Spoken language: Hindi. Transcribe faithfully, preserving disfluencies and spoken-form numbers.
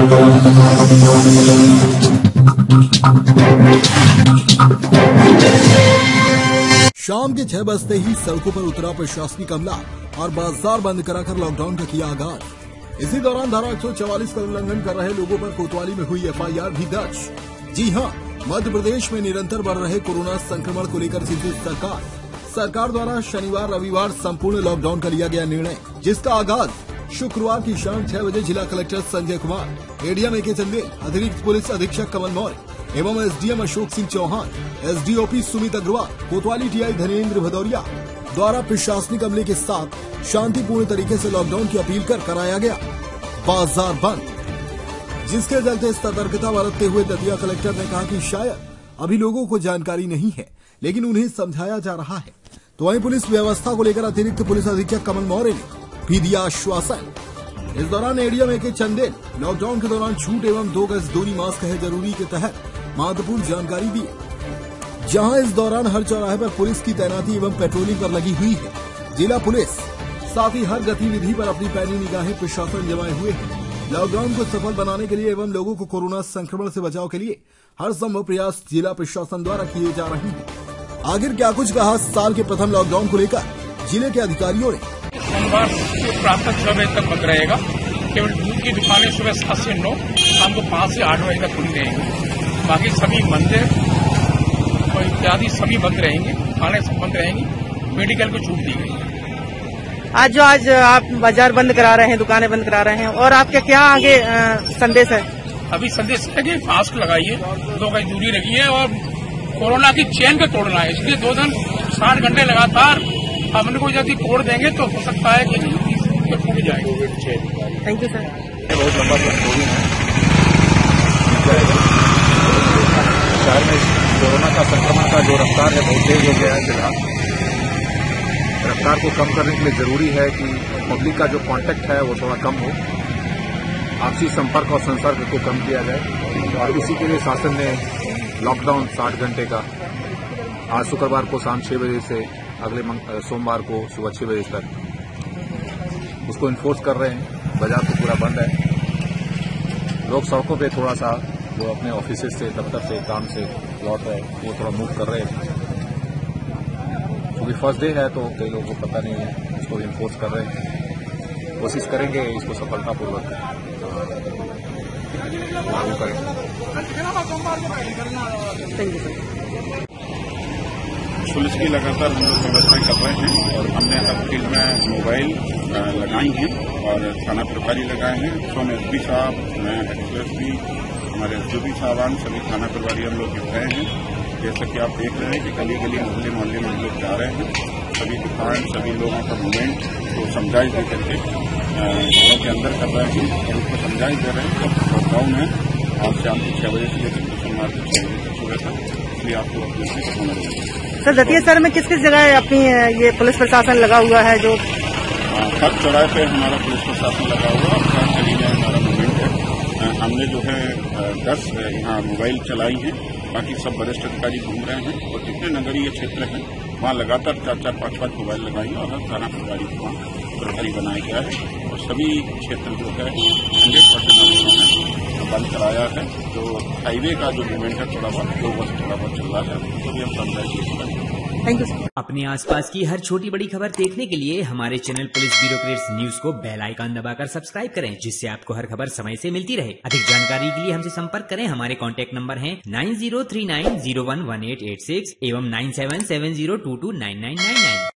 शाम के छह बजते ही सड़कों पर उतरा प्रशासनिक अमला और बाजार बंद कराकर लॉकडाउन का किया आगाज। इसी दौरान धारा एक सौ चवालीस का उल्लंघन कर रहे लोगों पर कोतवाली में हुई एफ आई आर भी दर्ज। जी हां, मध्य प्रदेश में निरंतर बढ़ रहे कोरोना संक्रमण को लेकर चिंतित सरकार सरकार द्वारा शनिवार रविवार संपूर्ण लॉकडाउन का लिया गया निर्णय, जिसका आगाज शुक्रवार की शाम छह बजे जिला collector Sanjay Kumar, ADM A K Chandel, अतिरिक्त पुलिस अधीक्षक कमल मौर्य एवं SDM Ashok Singh Chauhan, SDOP Sumit Agrawal, Kotwali TI Dhanendra Bhadauria द्वारा प्रशासनिक अमले के साथ शांतिपूर्ण तरीके से लॉकडाउन की अपील कर कराया गया बाजार बंद, जिसके चलते सतर्कता बरतते हुए दतिया कलेक्टर ने कहा कि शायद अभी लोगों को जानकारी नहीं है, लेकिन उन्हें समझाया जा रहा है। तो वहीं पुलिस व्यवस्था को लेकर अतिरिक्त पुलिस अधीक्षक कमल मौर्य ने भी दिया आश्वासन। इस दौरान ADM A K Chandel lockdown के दौरान छूट एवं दो गज दूरी मास्क है जरूरी के तहत महत्वपूर्ण जानकारी दी, जहां इस दौरान हर चौराहे पर पुलिस की तैनाती एवं पेट्रोलिंग पर लगी हुई है। जिला पुलिस साथ ही हर गतिविधि पर अपनी पैनी निगाहें प्रशासन जमाए हुए है। लॉकडाउन को सफल बनाने के लिए एवं लोगों को कोरोना संक्रमण से बचाव के लिए हर संभव प्रयास जिला प्रशासन द्वारा किए जा रहे हैं। आखिर क्या कुछ कहा साल के प्रथम लॉकडाउन को लेकर जिले के अधिकारियों ने। सोमवार से प्रातः छह बजे तक बंद रहेगा। केवल दूध की दुकानें सुबह सात से नौ, शाम को पाँच से आठ बजे तक खुली रहेंगी। बाकी सभी मंदिर और इत्यादि सभी बंद रहेंगे, दुकानें सब बंद रहेंगी। मेडिकल को छूट दी गई। आज जो आज आप बाजार बंद करा रहे हैं, दुकानें बंद करा रहे हैं, और आपके क्या आगे आ, संदेश है? अभी संदेश है कि मास्क लगाइए, दो गज दूरी रखिए और कोरोना की चेन को तोड़ना है। इसलिए दो दिन साठ घंटे लगातार हमने को यदि तोड़ देंगे तो हो सकता है कि टूट जाएगी covid chain. Thank you sir. बहुत लंबा कोविड है, शहर में कोरोना का संक्रमण का जो रफ्तार है बहुत तेज हो गया है। फिलहाल रफ्तार को कम करने के लिए जरूरी है कि पब्लिक का जो कांटेक्ट है वो थोड़ा कम हो, आपसी संपर्क और संसर्ग को कम किया जाए, और इसी के लिए शासन ने लॉकडाउन साठ घंटे का आज शुक्रवार को शाम छह बजे से अगले सोमवार को सुबह छह बजे तक उसको इन्फोर्स कर रहे हैं। बाजार तो पूरा बंद है। लोग सड़कों पे थोड़ा सा जो अपने ऑफिस से, दफ्तर से, काम से लौट रहे हैं वो थोड़ा मूव कर रहे हैं, क्योंकि फर्स्ट डे है तो कई लोगों को पता नहीं है, उसको इन्फोर्स कर रहे हैं। कोशिश करेंगे इसको सफलतापूर्वक लागू करें। पुलिस की लगातार हम लोग व्यवस्थाएं कर रहे हैं और हमने हर फील्ड में मोबाइल लगाई हैं और थाना प्रभारी लगाए हैं। सोन एस पी साहब, मैं एक्सप्रेस भी, हमारे एस डी साहबान, सभी थाना प्रभारी हम लोग जुट रहे हैं। जैसा कि आप देख रहे हैं कि गली गली मोहल्ले मोहल्ले में हम लोग जा रहे हैं। सभी दुकान, सभी लोगों का मूवमेंट को समझाइश दे करके घरों के अंदर कर रहे हैं और उसको समझाइश दे रहे हैं कि लॉकडाउन है आज शाम को छह बजे से लेकर सोमवार को छह बजे तक सुबह तक, इसलिए आपको अपने से होना चाहिए। सर, दतिया शहर में किस किस जगह अपनी ये पुलिस प्रशासन लगा हुआ है? जो हर चौराहे पे हमारा पुलिस प्रशासन लगा हुआ है, हर गली में हमारा मूवमेंट है। हमने जो है दस यहाँ मोबाइल चलाई हैं, बाकी सब वरिष्ठ अधिकारी घूम रहे हैं और जितने नगरीय क्षेत्र हैं वहाँ लगातार चार चार पाँच पाँच मोबाइल लगाएंगे और हर थाना प्रभारी को वहाँ प्रभारी बनाया गया है और सभी क्षेत्र जो है हंड्रेड परसेंट बंद कराया है। जो हाईवे का जो मूवमेंट है थोड़ा बहुत दो बस थोड़ा बहुत चल रहा है, तो भी हम समझाइए। Thank you. अपने आसपास की हर छोटी बड़ी खबर देखने के लिए हमारे channel police bureau creates news को बेल आइकन दबाकर सब्सक्राइब करें, जिससे आपको हर खबर समय से मिलती रहे। अधिक जानकारी के लिए हमसे संपर्क करें। हमारे कॉन्टैक्ट नंबर है nine zero three nine zero one one eight eight six एवं nine seven seven zero two two nine nine nine nine.